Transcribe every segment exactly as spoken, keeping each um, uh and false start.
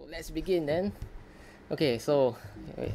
let's begin then. Okay, so wait.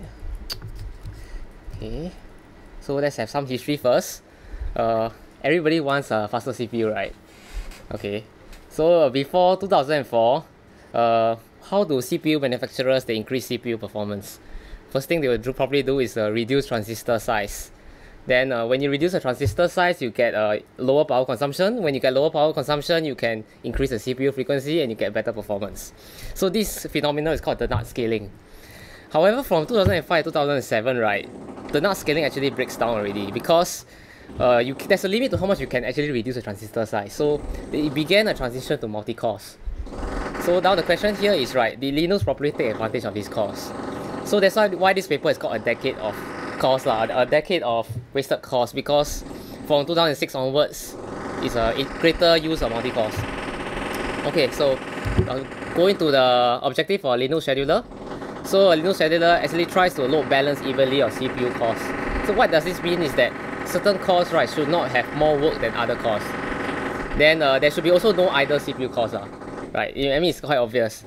Okay, so let's have some history first. Uh, everybody wants a faster C P U, right? Okay, so uh, before two thousand four, uh, how do C P U manufacturers they increase C P U performance? First thing they will do, probably do is uh, reduce transistor size. Then uh, when you reduce the transistor size, you get uh, lower power consumption. When you get lower power consumption, you can increase the C P U frequency and you get better performance. So this phenomenon is called the nut scaling. However, from two thousand five to two thousand seven, right, the nut scaling actually breaks down already because uh, you, there's a limit to how much you can actually reduce the transistor size. So it began a transition to multi-cores. So now the question here is, right, did Linux properly take advantage of these cores? So that's why, why this paper is called a decade of cores, lah, a decade of wasted cores, because from two thousand six onwards, it's a greater use of multi-cores. Okay, so uh, going to the objective for Linux scheduler. So a Linux scheduler actually tries to load balance evenly on C P U cores. So what does this mean is that certain cores, right, should not have more work than other cores. Then uh, there should be also no idle C P U cores, lah, right? I mean, it's quite obvious.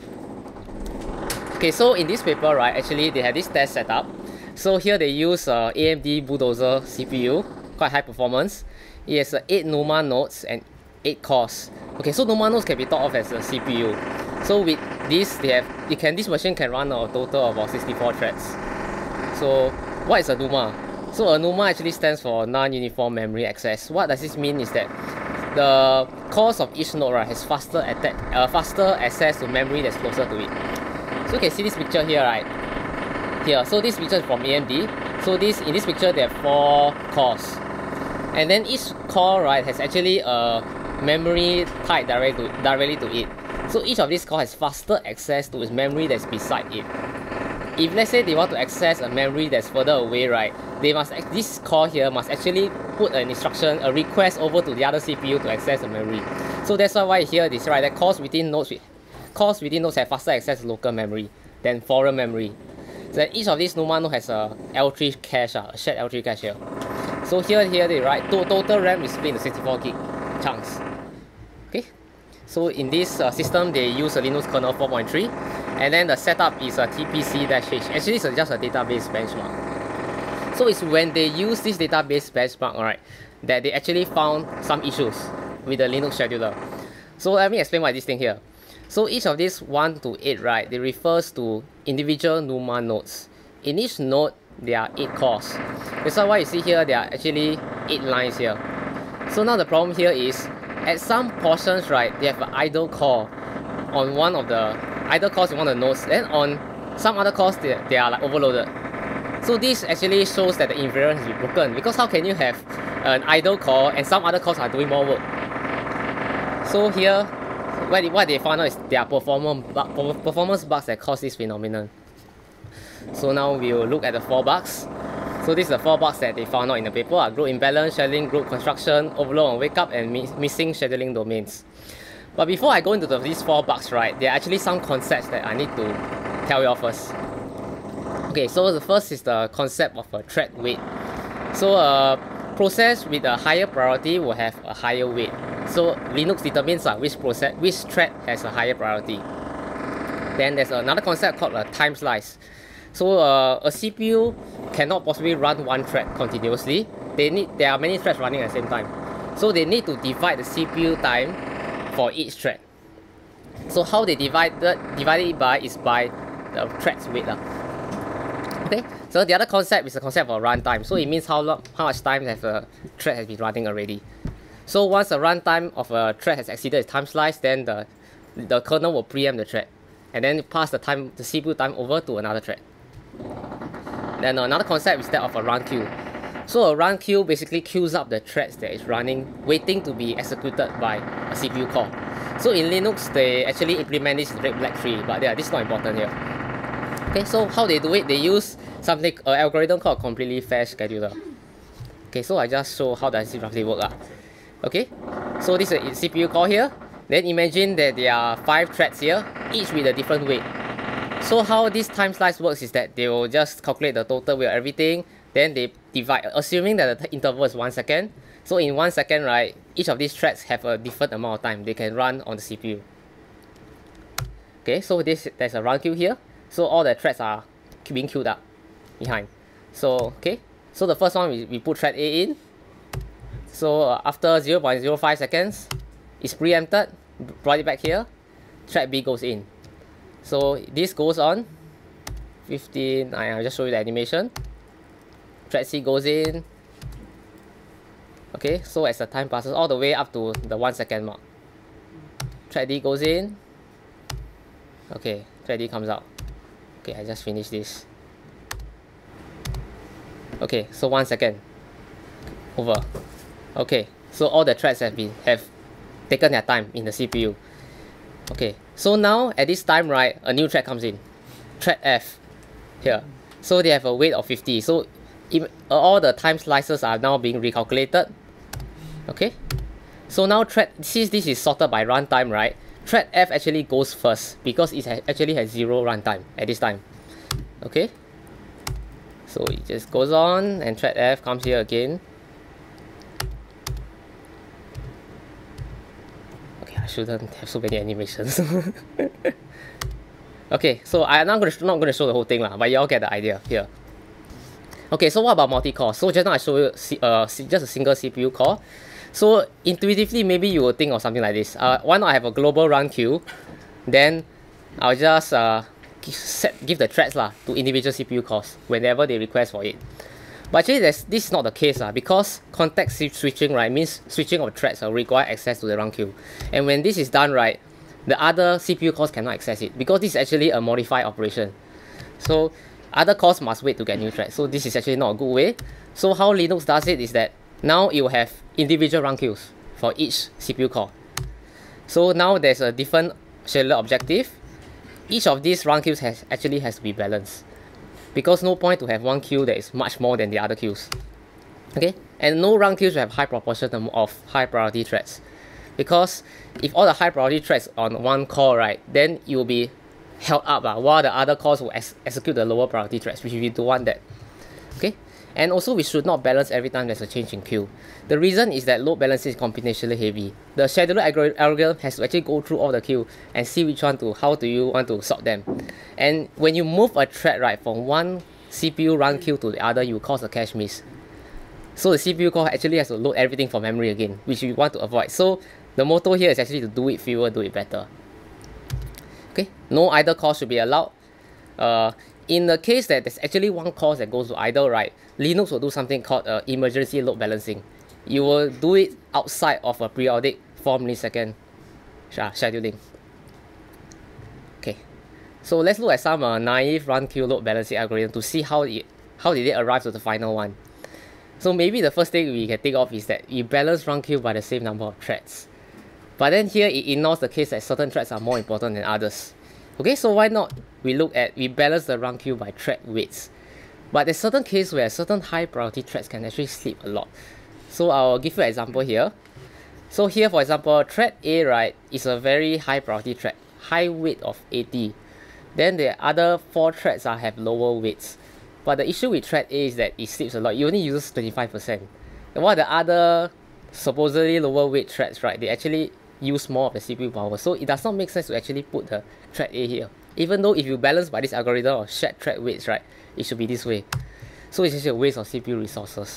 Okay, so in this paper, right, actually they have this test setup. So here they use uh, A M D Bulldozer C P U, quite high performance. It has uh, eight NUMA nodes and eight cores. Okay, so NUMA nodes can be thought of as a C P U. So with this, they have, it can, this machine can run a total of about sixty-four threads. So what is a NUMA? So a NUMA actually stands for non-uniform memory access. What does this mean is that the cores of each node, right, has faster attack, uh, faster access to memory that's closer to it. So you can see this picture here, right? Here, so this picture is from A M D. So this in this picture there are four cores, and then each core, right, has actually a memory tied directly to, directly to it. So each of these cores has faster access to its memory that's beside it. If let's say they want to access a memory that's further away, right, they must this core here must actually put an instruction, a request over to the other C P U to access the memory. So that's why here this, right, that cores within nodes cores within nodes have faster access to local memory than foreign memory. So each of these NUMA node has a L three cache, a shared L three cache here. So here, here they write to total RAM is split into sixty-four gig chunks. Okay, so in this uh, system they use a Linux kernel four point three, and then the setup is a T P C-H. Actually, it's just a database benchmark. So it's when they use this database benchmark, alright, that they actually found some issues with the Linux scheduler. So let me explain why this thing here. So each of these one to eight, right, they refers to individual NUMA nodes. In each node, there are eight cores. That's why you see here, there are actually eight lines here. So now the problem here is, at some portions, right, they have an idle core on one of the idle cores in one of the nodes. Then on some other cores, they, they are like overloaded. So this actually shows that the invariant has been broken, because how can you have an idle core and some other cores are doing more work? So here, what they found out is there are performance, performance bugs that cause this phenomenon. So now we will look at the four bugs. So these are the four bugs that they found out in the paper: are group imbalance, scheduling, group construction, overload on wake up, and mi missing scheduling domains. But before I go into the, these four bugs, right, there are actually some concepts that I need to tell you all first. Okay, so the first is the concept of a thread weight. So a process with a higher priority will have a higher weight. So Linux determines uh, which process, which thread has a higher priority. Then there's another concept called a time slice. So uh, a C P U cannot possibly run one thread continuously. They need there are many threads running at the same time. So they need to divide the C P U time for each thread. So how they divide the divide it by is by the thread's weight. Uh. Okay. So the other concept is the concept of runtime. So it means how long, how much time has a thread has been running already. So once the runtime of a thread has exceeded its time slice, then the the kernel will preempt the thread, and then pass the time the C P U time over to another thread. Then another concept is that of a run queue. So a run queue basically queues up the threads that is running, waiting to be executed by a C P U core. So in Linux, they actually implement this in red black tree, but yeah, this is not important here. Okay, so how they do it? They use something, an algorithm called completely fair scheduler. Okay, so I just show how does it roughly work. Uh. Okay, so this is a C P U core here. Then imagine that there are five threads here, each with a different weight. So how this time slice works is that they will just calculate the total weight of everything, then they divide, assuming that the interval is one second. So in one second, right, each of these threads have a different amount of time they can run on the C P U. Okay, so this there's a run queue here. So all the threads are being queued up behind. So okay, so the first one we, we put thread A in. So uh, after zero point zero five seconds, it's preempted, brought it back here. Thread B goes in. So this goes on. fifteen. I'll just show you the animation. Thread C goes in. Okay, so as the time passes, all the way up to the one second mark. Thread D goes in. Okay, thread D comes out. Okay, I just finished this. Okay, so one second. Over. Okay, so all the threads have been have taken their time in the C P U. Okay, so now at this time, right, a new thread comes in. Thread F here. So they have a weight of fifty. So if, uh, all the time slices are now being recalculated. Okay, so now thread, since this is sorted by runtime, right, thread F actually goes first because it ha actually has zero runtime at this time. Okay, so it just goes on and thread F comes here again. Okay, I shouldn't have so many animations. Okay, so I'm not going to not going to show the whole thing lah, but you all get the idea here. Okay, so what about multi-core? So just now I showed you uh, just a single C P U core. So intuitively, maybe you will think of something like this. Uh, why not I have a global run queue? Then I'll just uh, set, give the threads lah to individual C P U cores whenever they request for it. But actually, this is not the case lah, because context switching, right, means switching of threads will require access to the run queue. And when this is done, right, the other C P U cores cannot access it because this is actually a modified operation. So other cores must wait to get new threads. So this is actually not a good way. So how Linux does it is that now it will have individual run queues for each C P U core. So now there's a different scheduler objective. Each of these run queues has actually has to be balanced, because no point to have one queue that is much more than the other queues. Okay, and no run queues will have high proportion of high priority threads, because if all the high priority threads on one core, right, then it will be held up uh, while the other cores will ex execute the lower priority threads, which we don't want that. Okay, and also we should not balance every time there's a change in queue. The reason is that load balancing is computationally heavy. The scheduler algorithm has to actually go through all the queue and see which one to, how do you want to sort them. And when you move a thread, right, from one C P U run queue to the other, you cause a cache miss. So the C P U core actually has to load everything from memory again, which we want to avoid. So the motto here is actually to do it fewer, do it better. Okay, no idle core should be allowed. Uh, in the case that there's actually one core that goes to idle, right, Linux will do something called uh, emergency load balancing. You will do it outside of a periodic four millisecond scheduling. Okay, so let's look at some uh, naive run queue load balancing algorithm to see how it how did it arrive to the final one. So maybe the first thing we can think of is that we balance run queue by the same number of threads. But then here it ignores the case that certain threads are more important than others. Okay, so why not we look at, we balance the run queue by thread weights. But there's certain case where certain high priority threads can actually sleep a lot. So I'll give you an example here. So here, for example, thread A, right, is a very high priority thread, high weight of eighty. Then the other four threads are have lower weights. But the issue with thread A is that it sleeps a lot. It only uses twenty-five percent. And while the other supposedly lower weight threads, right, they actually use more of the C P U power. So it does not make sense to actually put the thread A here. Even though if you balance by this algorithm of shared thread weights, right, it should be this way. So it's actually a waste of C P U resources.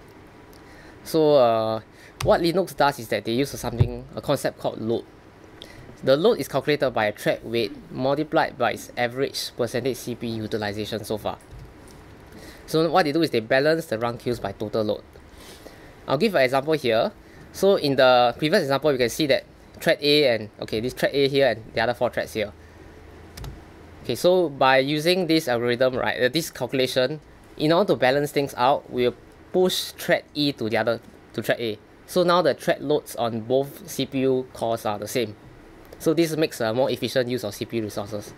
So uh, what Linux does is that they use something, a concept called load. The load is calculated by a thread weight multiplied by its average percentage C P U utilization so far. So what they do is they balance the run queues by total load. I'll give an example here. So in the previous example, you can see that thread A and, okay, this thread A here and the other four threads here. Okay, so by using this algorithm, right, uh, this calculation, in order to balance things out, we'll push thread E to the other, to thread A. So now the thread loads on both C P U cores are the same. So this makes a more efficient use of C P U resources.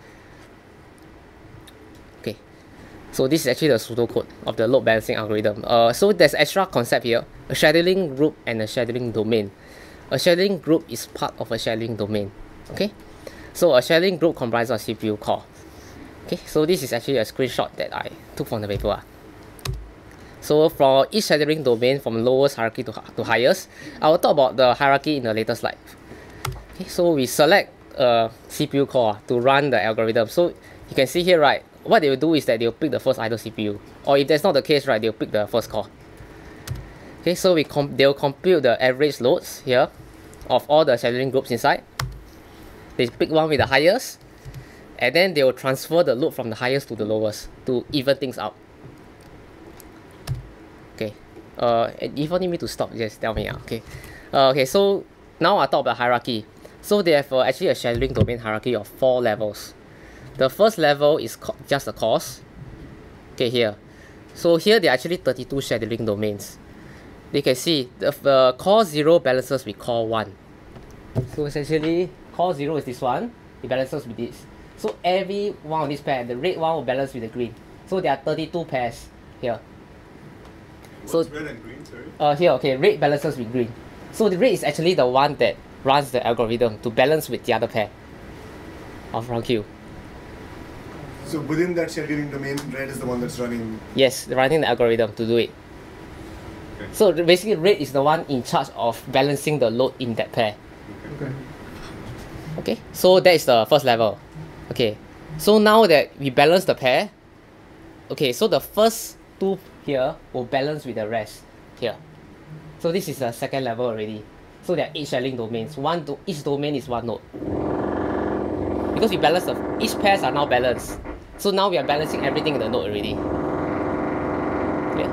Okay, so this is actually the pseudocode of the load balancing algorithm. Uh, so there's extra concept here, a scheduling group and a scheduling domain. A scheduling group is part of a scheduling domain. Okay, so a scheduling group comprises of C P U core. Okay, so this is actually a screenshot that I took from the paper. Uh. So for each scheduling domain from lowest hierarchy to, to highest, I will talk about the hierarchy in the later slide. Okay, so we select a C P U core to run the algorithm. So you can see here, right, what they will do is that they'll pick the first idle C P U. Or if that's not the case, right, they'll pick the first core. Okay, so we comp they'll compute the average loads here of all the scheduling groups inside. They pick one with the highest, and then they will transfer the load from the highest to the lowest to even things out. Okay, uh, if you need me to stop, just tell me. Uh, okay, uh, okay. So now I talk about hierarchy. So they have uh, actually a scheduling domain hierarchy of four levels. The first level is just the cores. Okay, here. So here there are actually thirty-two scheduling domains. You can see the uh, core zero balances with core one. So essentially, core zero is this one. It balances with this. So every one of these pairs, the red one will balance with the green. So there are thirty-two pairs here. What's so red and green, sorry? Uh, here, okay, red balances with green. So the red is actually the one that runs the algorithm to balance with the other pair of round Q. So within that scheduling domain, red is the one that's running. Yes, running the algorithm to do it. Okay. So basically, red is the one in charge of balancing the load in that pair. Okay. Okay, so that is the first level. Okay, so now that we balance the pair, okay, so the first two here will balance with the rest here. So this is the second level already. So there are eight scheduling domains. One to each domain is one node. Because we balance the each pairs are now balanced. So now we are balancing everything in the node already. Clear?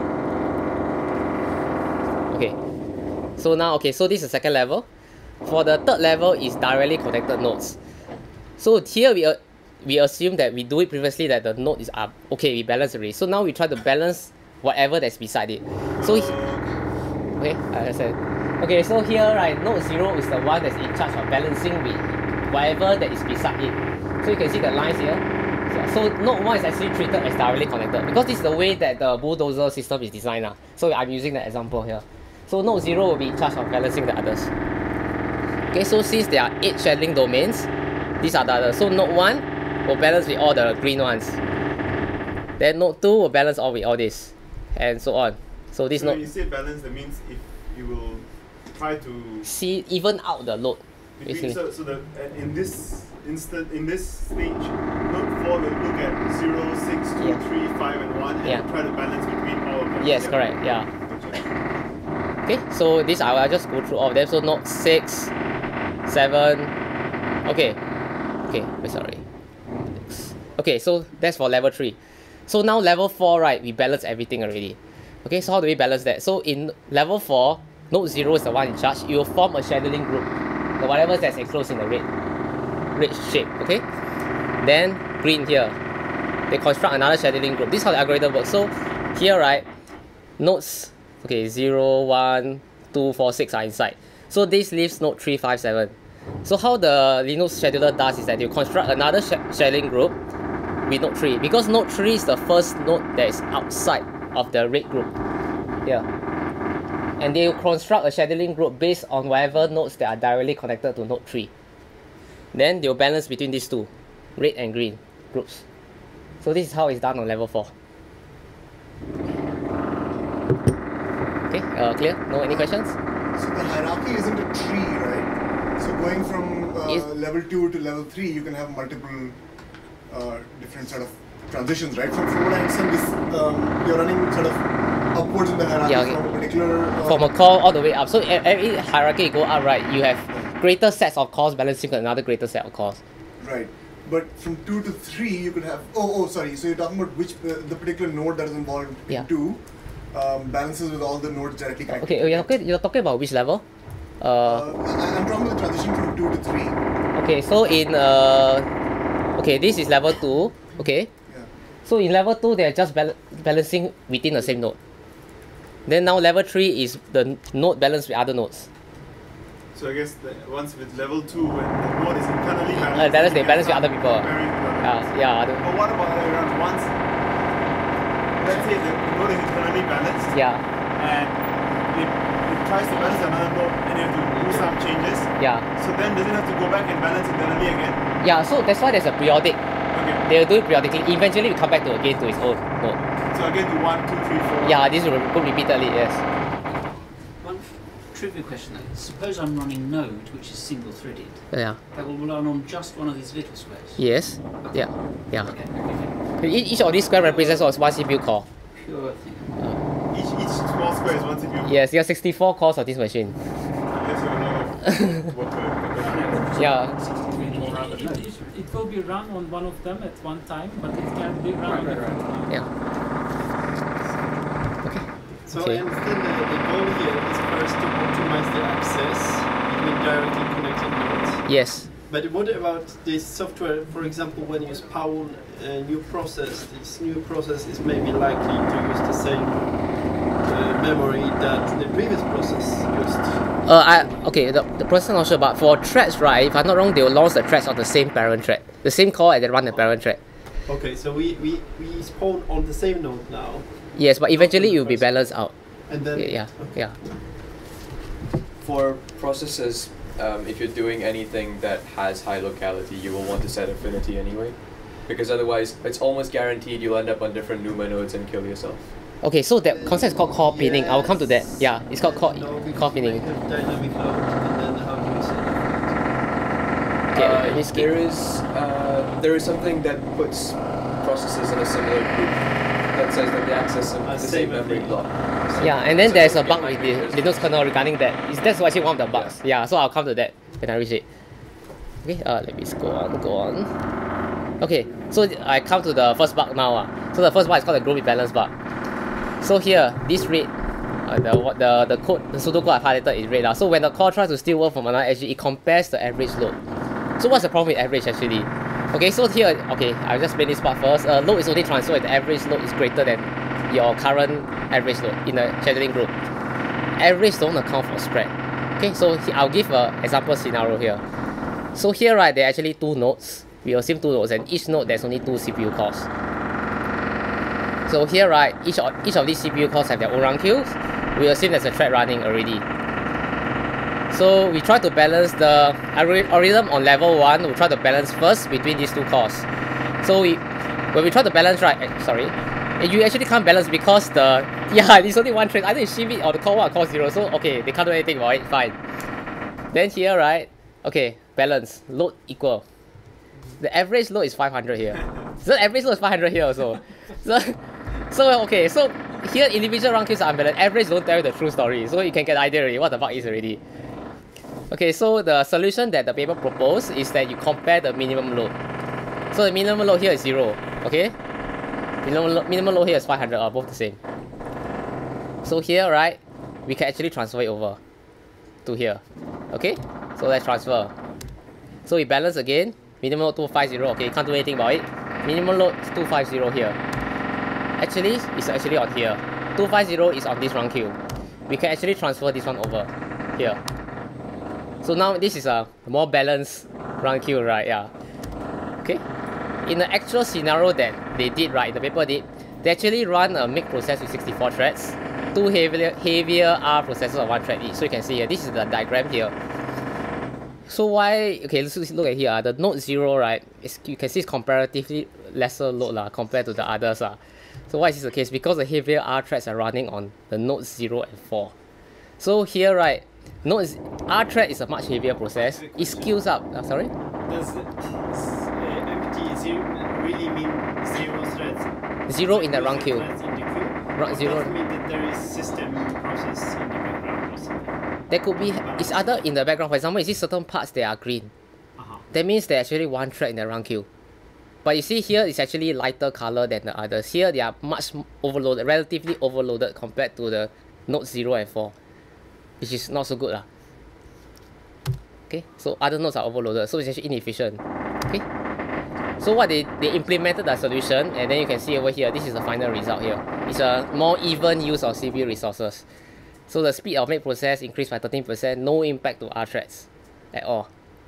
Okay. So now, okay, so this is the second level. For the third level is directly connected nodes. So here we uh, we assume that we do it previously that the node is up. Okay, we balance already. So now we try to balance whatever that's beside it. So okay, I understand. Okay, so here right, node zero is the one that's in charge of balancing with whatever that is beside it. So you can see the lines here. So node one is actually treated as directly connected because this is the way that the bulldozer system is designed. Uh. So I'm using that example here. So node zero will be in charge of balancing the others. Okay, so since there are eight scheduling domains, these are the others. So node one will balance with all the green ones. Then node two will balance all with all this, and so on. So this so node. when you say balance, that means if you will try to see even out the load. between, so, so the uh, in this instant in this stage, node four will look at zero, six, two, Yeah. three, five, and one, and Yeah. try to balance between all of them. Yes, Yeah. correct. Yeah. Gotcha. Okay, so this I will just go through all of them. So node six, seven. Okay. Okay, wait, sorry. Okay, so that's for level three. So now level four, right, we balance everything already. Okay, so how do we balance that? So in level four, node zero is the one in charge. You will form a scheduling group. The whatever that's enclosed in the red, red shape, okay? Then green here. They construct another scheduling group. This is how the algorithm works. So here, right, nodes, okay, zero, one, two, four, six are inside. So this leaves node three, five, seven. So how the Linux scheduler does is that you construct another sh scheduling group with node three. Because node three is the first node that is outside of the red group. Yeah. And they will construct a scheduling group based on whatever nodes that are directly connected to node three. Then they will balance between these two, red and green groups. So this is how it's done on level four. Okay, uh, clear? No, any questions? So the hierarchy isn't a tree, right? So going from uh, Is- level two to level three, you can have multiple uh, different sort of transitions, right? From, from what I understand, this um, you're running sort of upwards in the hierarchy Yeah, okay. from a particular. Uh, From a core all the way up. So e- every hierarchy you go up, right, you have greater sets of cores balancing with another greater set of cores. Right. But from two to three, you could have. Oh, oh, sorry. So you're talking about which uh, the particular node that is involved Yeah. in two um, balances with all the nodes directly connected. Okay, you're talking, you're talking about which level? Uh, Uh, I, I'm talking about the transition from two to three. okay, so in uh, okay, this is level two. Okay, Yeah. so in level two they're just bal balancing within the same node. Then now level three is the node balance with other nodes. So I guess that once with level two, when the node is internally balanced, Uh, balance- they you balance can with other people. start comparing to other Yeah, nodes. yeah. other- But what about other way around? Once, let's say the node is internally balanced, Yeah, and it, it tries to balance another node, and you have to do some changes. yeah, So then does it have to go back and balance internally again? yeah. So that's why there's a periodic. Okay. They'll do it periodically. Eventually, we come back to again to its own node. So again, do one, two, three, four. Yeah, this will go repeatedly. Yes. One trivia question though. Suppose I'm running Node, which is single-threaded. Yeah. That will run on just one of these little squares. Yes. Yeah. Yeah. Okay. Okay. E- Each of these square represents one C P U core. Pure thing. Each each small square is one C P U. Yes, you have sixty-four cores of this machine. That's a lot of work. Yeah. sixty-three more rather than It, Node. it, it will be run on one of them at one time, but it can be run on Right, right, different right. times. Yeah. So Okay. I understand that the goal here is first to optimize the access between directly connected nodes. Yes. But what about this software, for example, when you spawn a new process, this new process is maybe likely to use the same uh, memory that the previous process used? Uh, I okay. The, the process I'm not sure, but for threads, right? If I'm not wrong, they will launch the threads on the same parent thread, the same core, and then run the parent thread. Okay, so we, we, we spawn on the same node now, Yes, but eventually it will be balanced out. and then... Yeah, yeah, yeah. For processes, um, if you're doing anything that has high locality, you will want to set affinity anyway, because otherwise it's almost guaranteed you'll end up on different NUMA nodes and kill yourself. Okay, so that concept is called core pinning. I will come to that. Yes. Yeah, it's called core, No, because core we pinning. have dynamic load, and then how do you set it? Okay, Uh, let me skip. there is uh, there is something that puts processes in a similar group that says that they access some, Uh, the same same memory memory. block. Yeah, and then So there's a it bug might with be the there's- Linux kernel regarding that. It's, that's actually one of the bugs. Yeah, so I'll come to that when I reach it. Okay, uh, let me go on, go on. Okay, so I come to the first bug now. Uh. So the first bug is called the group imbalance bug. So here, this rate, uh, the what the the code, the pseudocode I've highlighted is red. Uh. So when the core tries to steal work from another edge, it compares the average load. So what's the problem with average actually? Okay, so here, okay, I'll just explain this part first. Uh, load is only transferred if the average load is greater than your current average load in the scheduling group. Average don't account for spread. Okay, so he, I'll give an example scenario here. So here, right, there are actually two nodes. We assume two nodes, and each node there's only two C P U cores. So here, right, each of, each of these C P U cores have their own run queues. We assume there's a thread running already. So we try to balance the algorithm on level one. We try to balance first between these two cores. So we, when we try to balance, right, eh, sorry, eh, you actually can't balance because the yeah, there's only one thread. Either you shift it or the core one or core zero. So okay, they can't do anything about it. Fine. Then here, right, okay, balance load equal. The average load is five hundred here. So the average load is five hundred here also. So so okay, so here individual run queues are unbalanced. Average don't tell you the true story. So you can get the idea already what the bug is already. Okay, so the solution that the paper proposed is that you compare the minimum load. So the minimum load here is zero, okay? Minimum, lo minimum load here is five hundred, are both the same. So here, right, we can actually transfer it over to here, okay? So let's transfer. So we balance again, minimum load two fifty, okay, can't do anything about it. Minimum load is two fifty here. Actually, it's actually on here. two fifty is on this run queue. We can actually transfer this one over here. So now this is a more balanced run queue, right? Yeah. Okay. In the actual scenario that they did, right, the paper did, they actually run a make process with sixty-four threads, two heavier, heavier R processors on one thread each. So you can see here, this is the diagram here. So why, okay, let's look at here. Uh, the node zero, right, is, you can see it's comparatively lesser load lah, compared to the others. Uh. So why is this the case? Because the heavier R threads are running on the node zero and four. So here, right, node is, R thread is a much heavier process. It scales up. Uh, sorry? Does it, uh, empty zero really mean zero threads? Zero in the run queue. Threads in the queue? Run Or zero. does it mean that there is system process in the background or something? There could be, it's other in the background. For example, you see certain parts that are green. Uh-huh. That means there's actually one thread in the run queue. But you see here, it's actually lighter color than the others. Here, they are much overloaded, relatively overloaded compared to the node zero and four. Which is not so good lah. Okay, so other nodes are overloaded, so it's actually inefficient. Okay, so what they, they implemented the solution, and then you can see over here, this is the final result here. It's a more even use of C P U resources. So the speed of make process increased by thirteen percent, no impact to R threads at all.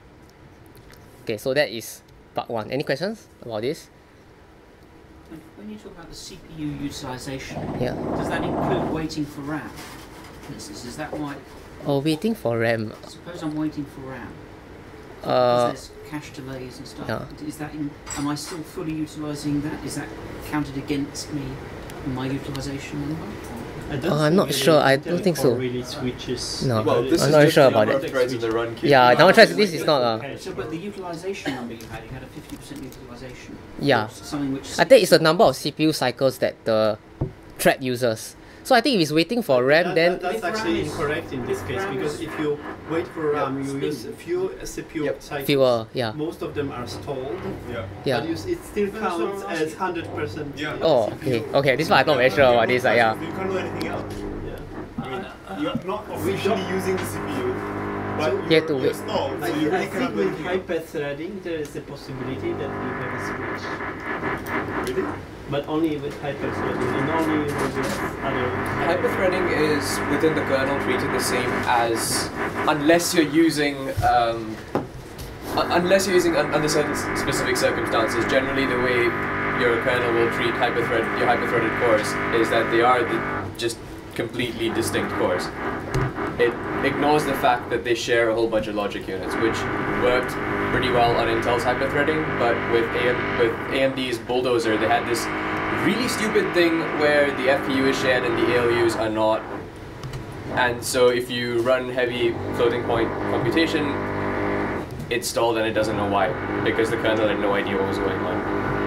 Okay, so that is part one. Any questions about this? And when you talk about the C P U utilization, Yeah. does that include waiting for RAM? For instance, is that why? Oh, waiting for RAM. Suppose I'm waiting for RAM. Uh, Because there's cache delays and stuff. yeah. Is that in, am I still fully utilising that? Is that counted against me in my utilisation number? Or? I don't Uh, I'm think not really sure, I don't think so. Really switches. No. Well, this I'm is not just sure the about number it. of threads in the run queue. Yeah, now try this is not uh, Okay, so but the utilization number you had, you had a fifty percent utilization. Yeah. Something which. I think it's the number of C P U cycles that the thread uses. So I think if it's waiting for RAM, That- then that- that's If actually RAM is- incorrect in this if case RAM because is- if you wait for RAM, you spin. use a few C P U Yep. cycles. fewer, yeah, Most of them are stalled, Yeah. yeah. but you, s- it still That's what counts I'm as asking. one hundred percent. Yeah. Oh, okay, okay. This one I'm not very sure about this. Like, yeah. You can't do anything else. Yeah. I mean, you're not officially using the C P U, but You have you're, to you're wait. stalled, so I, you I really cannot think do with anything else. hyper-threading there is a possibility that we have a switch, Really? but only with hyper-threading and only with other. Hyperthreading is within the kernel treated the same as, unless you're using, um, un- unless you're using un- under certain s- specific circumstances. Generally, the way your kernel will treat hyperthread your hyperthreaded cores is that they are the, just completely distinct cores. It ignores the fact that they share a whole bunch of logic units, which worked pretty well on Intel's hyperthreading, but with A M with A M D's Bulldozer, they had this really stupid thing where the F P U is shared and the A L Us are not. And so if you run heavy floating point computation, it's stalled and it doesn't know why, because the kernel had no idea what was going on.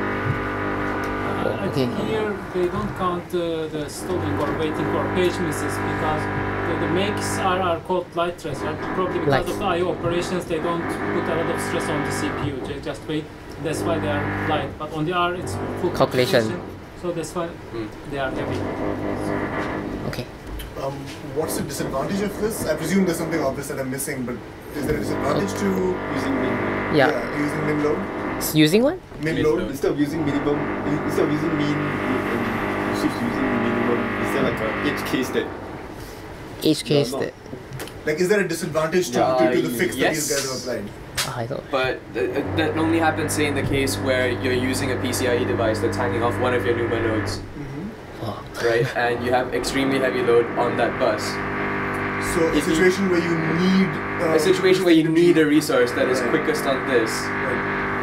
Uh, I think here they don't count uh, the stalling or waiting or page misses because the, the makes are, are called light threads, right? Probably because Light. of the I O operations, they don't put a lot of stress on the C P U. They just wait. That's why they are light. But on the R, it's full Calculation. computation, so that's why Mm. they are heavy. Okay. Um, what's the disadvantage of this? I presume there's something obvious that I'm missing, but is there a disadvantage to Using min. Yeah. using min load? S- Using what? Min Min load? load. Instead of using minimum, in- instead of using mean, you, you shift to using minimum. Is there like a edge case that Each case not- that Like, is there a disadvantage to, Yeah, to, to the fix that these yes. guys have applied? oh, I don't. But th- th- that only happens, say, in the case where you're using a P C I E device that's hanging off one of your NUMA nodes, Oh. right? And you have extremely heavy load on that bus. So a If you- situation where you need uh, A situation where you to be- need a resource that is Right. quickest on this, Right.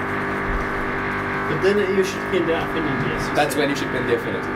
But then you should pin the affinity. As you that's said. when you should pin the affinity.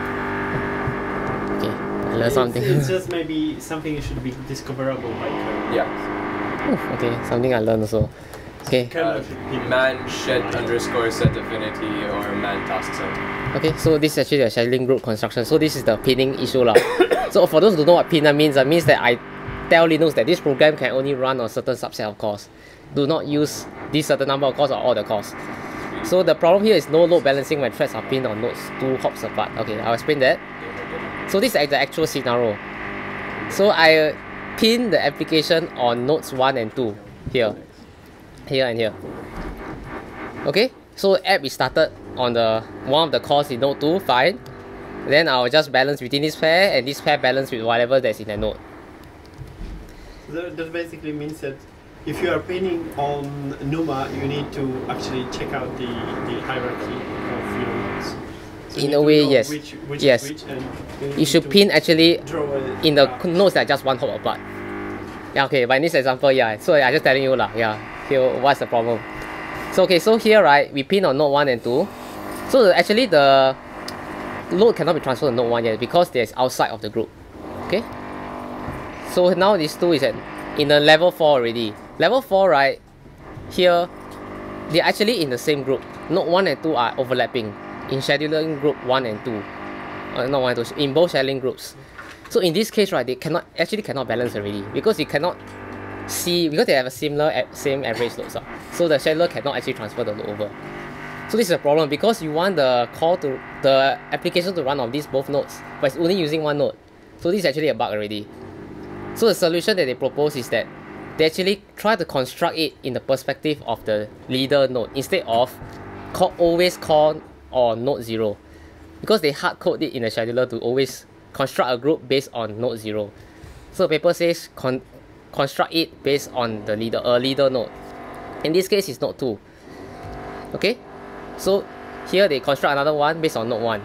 Okay. I learned It's, something. it's just maybe something that should be discoverable by kernel. Yeah. Ooh, okay, something I learned also. Okay. Kernel Uh, should pin. man shed underscore set affinity or man task set. Okay, so this is actually the scheduling group construction. So this is the pinning issue lah. So for those who don't know what pinner means, it means that I tell Linux that this program can only run on a certain subset of cores. Do not use this certain number of cores or all the cores. So the problem here is no load balancing when threads are pinned on nodes two hops apart. Okay, I'll explain that. So this is the actual scenario. So I uh, pin the application on nodes one and two here, here and here. Okay, so app is started on the one of the cores in node two, fine. Then I'll just balance between this pair and this pair balance with whatever that's in the node. That, that basically means that if you are pinning on NUMA, you need to actually check out the, the hierarchy of your nodes. So you In need a to way, know yes. Which, which Yes. Is which and you, need You should to pin actually draw a in the graph. nodes that are just one hop apart. Yeah, okay, by this example, yeah. So I just telling you lah, yeah. Here, what's the problem? So okay, so here right, we pin on node one and two. So the, actually the load cannot be transferred to node one yet because there's outside of the group. Okay. So now these two is at in a level four already. Level four right, here they're actually in the same group. Node one and two are overlapping in scheduling group one and two. Uh, not one and two, in both scheduling groups. So in this case right, they cannot actually cannot balance already because you cannot see because they have a similar a- same average loads. Uh. So the scheduler cannot actually transfer the load over. So this is a problem because you want the call to the application to run on these both nodes, but it's only using one node. So this is actually a bug already. So the solution that they propose is that they actually try to construct it in the perspective of the leader node instead of call, always call on node zero, because they hard code it in the scheduler to always construct a group based on node zero. So the paper says con construct it based on the leader uh, leader node. In this case, it's node two. Okay, so here they construct another one based on node one.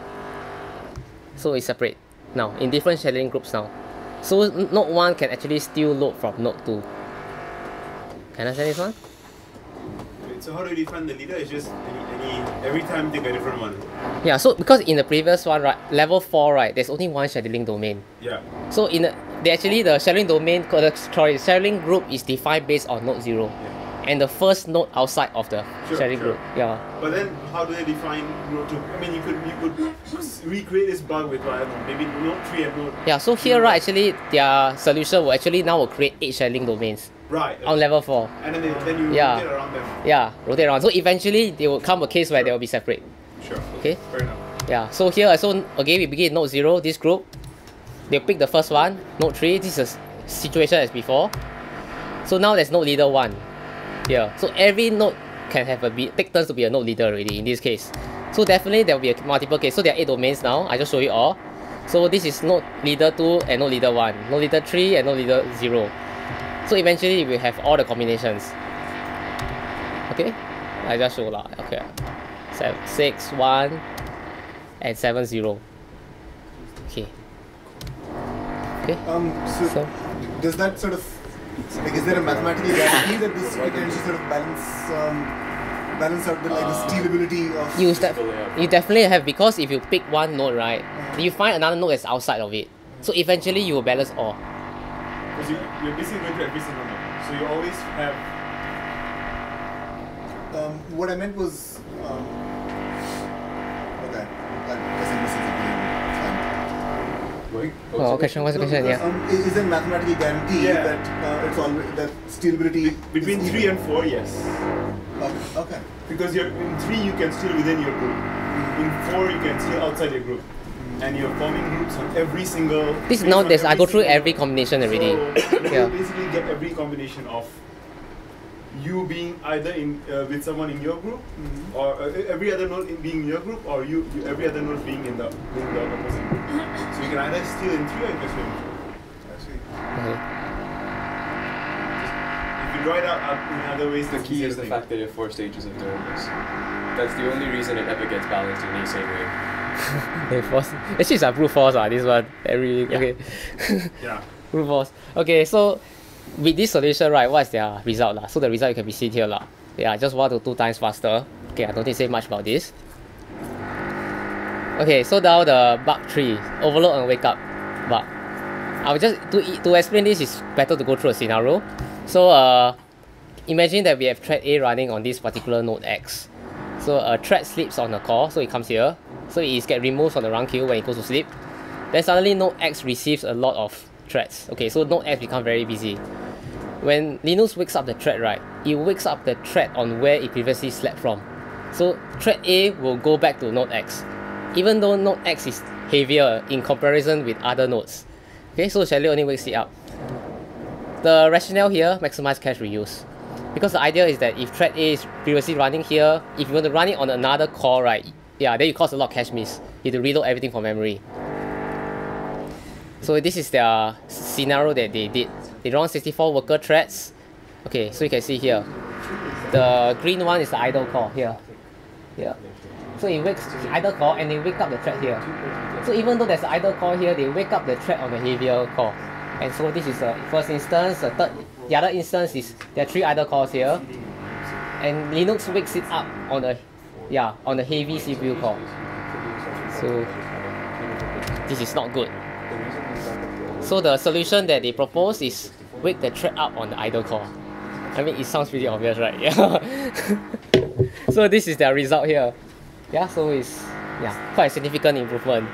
So it's separate now in different scheduling groups now. So n- node one can actually steal load from node two. Can I understand this one? so how do you define the leader? It's just any, any every time take a different one. Yeah, so because in the previous one, right, level four, right, there's only one scheduling domain. Yeah. So in the, they actually the scheduling domain, the sorry, scheduling group is defined based on node zero, Yeah. and the first node outside of the Sure, scheduling sure. group. Yeah. But then how do they define node two? I mean, you could you could recreate this bug with I don't know, maybe node three and node. Yeah. So here, right, actually their solution will actually now will create eight scheduling domains Right. on level four. And then they, then you Yeah. rotate around them. Yeah, rotate around. So eventually there will come a case where they will be separate. Sure. Okay. Fair enough. Yeah. So here, so again we begin node zero. This group, they'll pick the first one. Node three. This is a situation as before. So now there's node leader one. Here. So every node can have a be take turns to be a node leader already in this case. So definitely there will be a multiple case. So there are eight domains now. I just show you all. So this is node leader two and node leader one, node leader three and node leader zero. So eventually we have all the combinations. Okay, I just show lah. Okay, seven, six, one, and seven zero. Okay. Okay. Um, so, So does that sort of, like, is there a mathematical guarantee that this can actually sort of balance, um, balance out the, like, the stealability of... you def you definitely have, because if you pick one node, right, you find another node that's outside of it. So eventually you will balance all. Because you, you're basically going to every single node. So you always have. Um, what I meant was, um, okay, I guess I'm missing something. Oh, question, what's the question? Yeah. Um, is, is there a mathematical guarantee Yeah. that uh, it's always that stealability Between is three even? and four, yes. Okay. Okay. Because you're in three, you can steal within your group. In four, you can steal outside your group. And you're forming groups on every single. This based now on this I every go through single- every combination already. So Yeah. you basically get every combination of you being either in uh, with someone in your group, or uh, every other node in being in your group, or you, you every other node being in the in the opposite group. So you can either steal in three or you can steal in four. I see. Okay. If you draw it out uh, in other ways, The that's key easier is the thing. fact that you have four stages of doing this. That's the only reason it ever gets balanced in the same way. Okay, force. Actually, it's a brute force. Ah, this one. Every okay. Yeah. Brute force. Okay, so with this solution, right, what's their result lah? So the result you can be seen here lah. Yeah, just one to two times faster. Okay, I don't need to say much about this. Okay, so now the bug three, overload and wake up bug. I'll just to to explain this is better to go through a scenario. So uh, imagine that we have thread A running on this particular node X. So a thread sleeps on the core, so it comes here. So it is get removed from the run queue when it goes to sleep. Then suddenly node X receives a lot of threads. Okay, so node X becomes very busy. When Linux wakes up the thread, right, it wakes up the thread on where it previously slept from. So thread A will go back to node X, even though node X is heavier in comparison with other nodes. Okay, so scheduler only wakes it up. The rationale here, maximize cache reuse. Because the idea is that if thread A is previously running here, if you want to run it on another core, right, yeah, then you cause a lot of cache miss. You have to reload everything from memory. So this is their scenario that they did. They run sixty-four worker threads. Okay, so you can see here. The green one is the idle core here. Here. So it wakes the idle core and they wake up the thread here. So even though there's an idle core here, they wake up the thread on the heavier core. And so this is the first instance. The third, the other instance is there are three idle cores here. And Linux wakes it up on the yeah, on the heavy C P U core. So this is not good. So the solution that they propose is wake the thread up on the idle core. I mean, it sounds pretty obvious, right? Yeah. So this is their result here. Yeah, so it's yeah quite a significant improvement.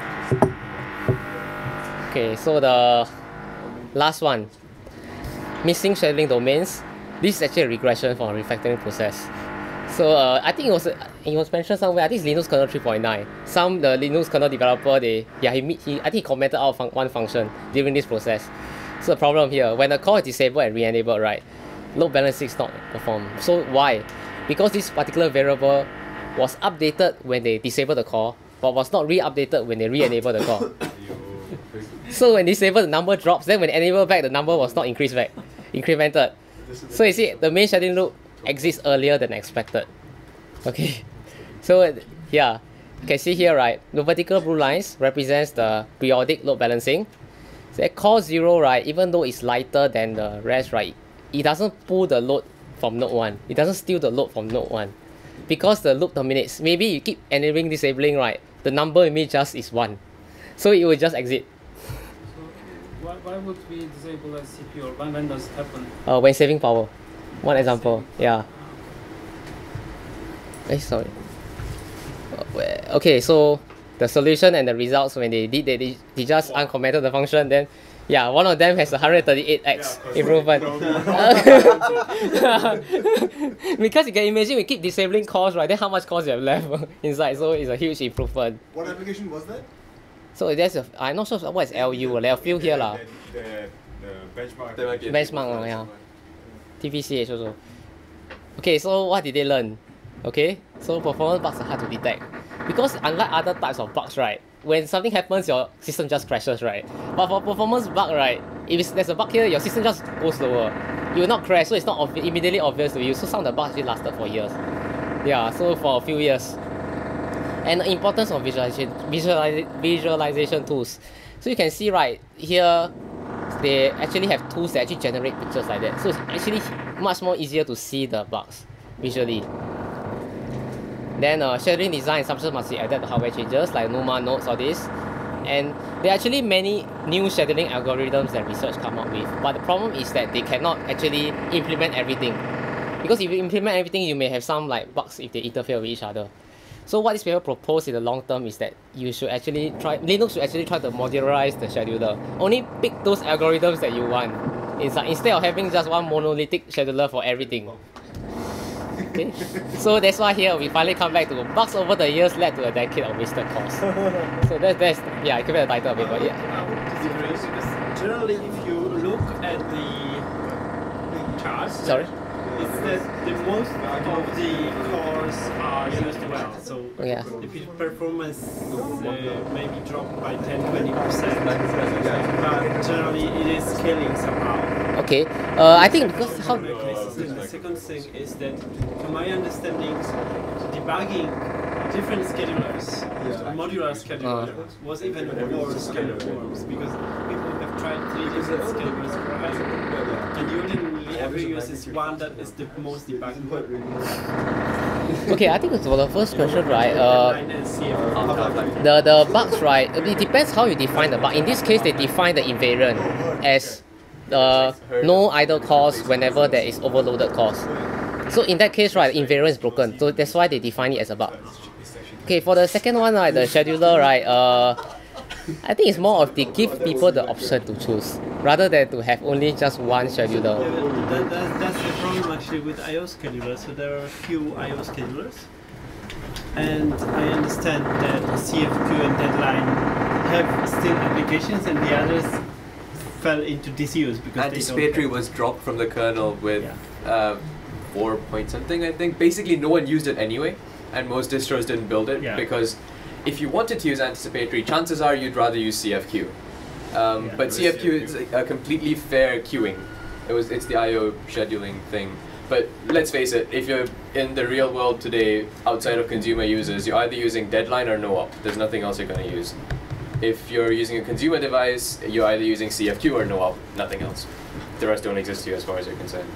Okay, so the last one, missing scheduling domains. This is actually a regression from a refactoring process. So uh, I think it was uh, it was mentioned somewhere. I think it's Linux kernel three point nine. Some the Linux kernel developer they yeah he meet he I think he commented out fun one function during this process. So the problem here, when the core is disabled and re-enabled, right, load balancing is not performed. So why? Because this particular variable was updated when they disabled the core, but was not re-updated when they re-enabled the core. So when disabled, the number drops. Then when enable back, the number was not increased back, incremented. So you see, the main scheduling loop exists earlier than expected. Okay, so yeah, you can see here, right, the vertical blue lines represents the periodic load balancing. So at core zero, right, even though it's lighter than the rest, right, it doesn't pull the load from node one. It doesn't steal the load from node one. Because the loop terminates, maybe you keep enabling, disabling, right? The number may just is one. So it will just exit. So why, why would we disable a C P U, or when, when does it happen? Uh, when saving power. One example, yeah. Eh, sorry. Uh, where- Okay, so the solution and the results when they did, they, they, they just uncommented the function, then yeah, one of them has one hundred thirty-eight x Yeah, improvement. Because you can imagine we keep disabling cores, right? Then how much cores you have left inside? So it's a huge improvement. What application was that? So there's a, I'm not sure what is L U. There are a few here lah. The, the, the benchmark. There might be a Benchmark, few uh, yeah. somewhere. T P C H also. Okay, so what did they learn? Okay, so performance bugs are hard to detect. Because unlike other types of bugs, right, when something happens, your system just crashes, right? But for performance bug, right, if it's, there's a bug here, your system just goes slower. You will not crash, so it's not obvi- immediately obvious to you. So some of the bugs actually lasted for years. Yeah, so for a few years. And the importance of visualization, visualiz- visualization tools. So you can see right here, they actually have tools that actually generate pictures like that. So it's actually much more easier to see the bugs visually. Then uh, scheduling design assumptions must be added to hardware changes like NUMA nodes or this. And there are actually many new scheduling algorithms that research come up with. But the problem is that they cannot actually implement everything. Because if you implement everything, you may have some like bugs if they interfere with each other. So what these people propose in the long term is that you should actually try, Linux should actually try to modularize the scheduler. Only pick those algorithms that you want. Inside, instead of having just one monolithic scheduler for everything. Okay? So that's why here we finally come back to bugs over the years led to a decade of wasted cost. So that's, that's yeah, I give it a title a bit, but yeah. I would disagree because generally, if you look at the charts, Sorry? it's that the most of the cores are used well. So Yeah. the p- performance uh, maybe dropped by ten to twenty percent, but generally it is scaling somehow. Okay. Uh, I think because how The second thing is that, to my understanding, debugging different schedulers, modular scheduler, was even more schedulers because people have tried three different schedulers forever, and you only ever use this one that is the most debugged. okay, I think for the first question, right? Uh, Deadline and C F R. the the bugs, right? It depends how you define the bug. In this case, they define the invariant as uh, no idle cores whenever there is overloaded cores. So in that case, right, invariant is broken. So that's why they define it as a bug. Okay, for the second one, right, the scheduler, right, uh, I think it's more of they give people the option to choose rather than to have only just one scheduler. Yeah, that, that, that's the problem actually with I O schedulers. So there are a few I O schedulers, and I understand that C F Q and Deadline have still applications, and the others fell into disuse because they don't Anticipatory have- was dropped from the kernel with uh, four point something, I think. Basically, no one used it anyway, and most distros didn't build it Yeah. because if you wanted to use anticipatory, chances are you'd rather use C F Q. Um, Yeah. but C F Q is a, a completely fair queuing. It was it's the I O scheduling thing. But let's face it, if you're in the real world today, outside of consumer users, you're either using Deadline or no op. There's nothing else you're going to use. If you're using a consumer device, you're either using C F Q or no op, nothing else. The rest don't exist here as far as you're concerned.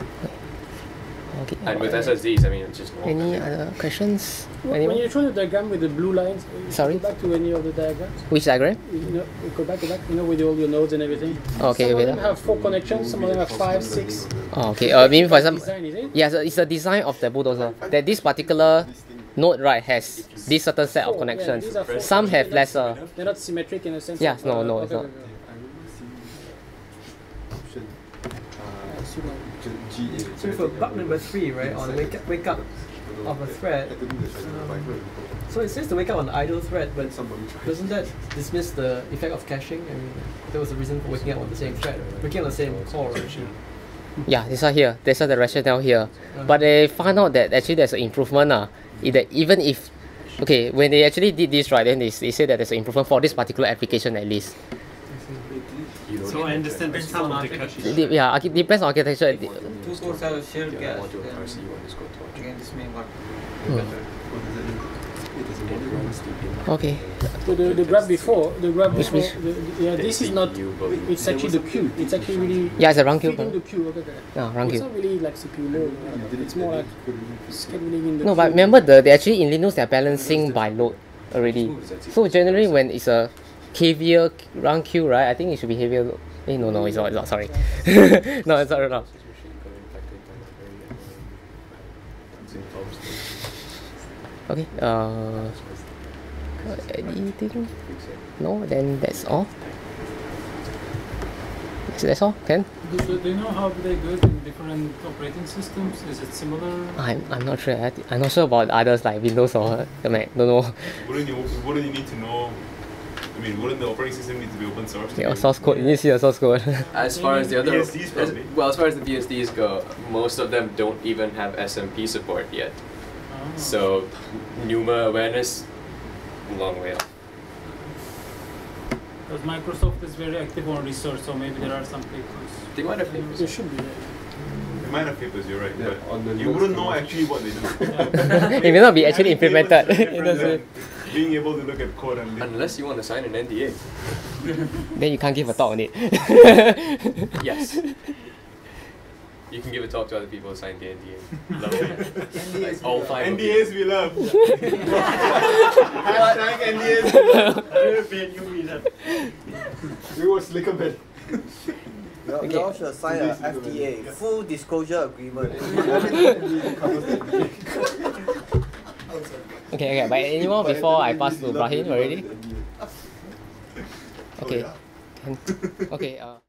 Okay. And with S S Ds, I mean, it's just no op. Any other questions? When Anyone? you show the diagram with the blue lines, uh, Sorry? go back to any of the diagrams. Which diagram? You know, go back, go back. You know, with all your nodes and everything. Okay, Some of wait. them have four connections. Some of them have five, six. Oh, okay. Uh, maybe for example, Design, is it? yeah, so it's the design of the bulldozer that this particular node, right, has this certain set of Four, yeah, connections. these are four Some have connections. lesser. They're not symmetric in a sense. Yeah, of, no, uh, no, okay, it's not. okay, okay. So for bug number three, right, on wake up, wake up of a thread, um, so it says to wake up on the idle thread, but doesn't that dismiss the effect of caching? I mean, there was a reason for waking up on the same thread, waking up on the same core, right? Yeah, this one here. That's the rationale here. But they found out that actually there's an improvement. Uh, in that even if, okay, when they actually did this, right, then they, they say that there's an improvement for this particular application at least. So I understand that some of the caches. It de- yeah, it depends on architecture. Two cores have a shared cache, then again this may work Hmm. better. Okay. So the, the graph before, the graph Which- before, which- the, the- yeah, this is not, it's actually the queue. It's actually really Yeah, it's a round queue. feeding the queue. Okay, okay. Yeah, round It's queue. not really like C P U load. uh, It's more like scheduling in the No, queue. but remember the they actually in Linux they're balancing by load already. So generally when it's a heavier round queue, right? I think it should be heavier load. Eh, no, no, it's not. It's not. Sorry. No, it's not. No. Okay. Uh, got anything? No. Then that's all. Yes, that's all. Can? Do, do, do you know how they do it in different operating systems? Is it similar? I'm I'm not sure. I, I'm not sure about others like Windows or the Mac. Don't know. Wouldn't you, wouldn't you need to know? I mean, wouldn't the operating system need to be open source? Yeah, source code. You need to see the source code. As far as the other, B S Ds as, probably. well, as far as the B S Ds go, most of them don't even have S M P support yet. Oh. So, NUMA awareness, long way off. Because Microsoft is very active on research, so maybe there are some papers. They might have papers. There should be. Yeah. They might have papers, you're right, Yeah, but on the you Linux wouldn't know kernel. actually what they do. It may not be actually Having tables implemented. is It different doesn't- than being able to look at code and link. Unless you want to sign an N D A. Then you can't give a talk on it. Yes. You can give a talk to other people who signed the N D A. Lovely. Like all five N of D you. As we love. Hashtag N D As we love. We were Slicker Man. You all- you all should sign a F D A, full disclosure agreement. Okay, okay. But anyone before I pass to Brahim already? Okay. Can- Okay. Uh,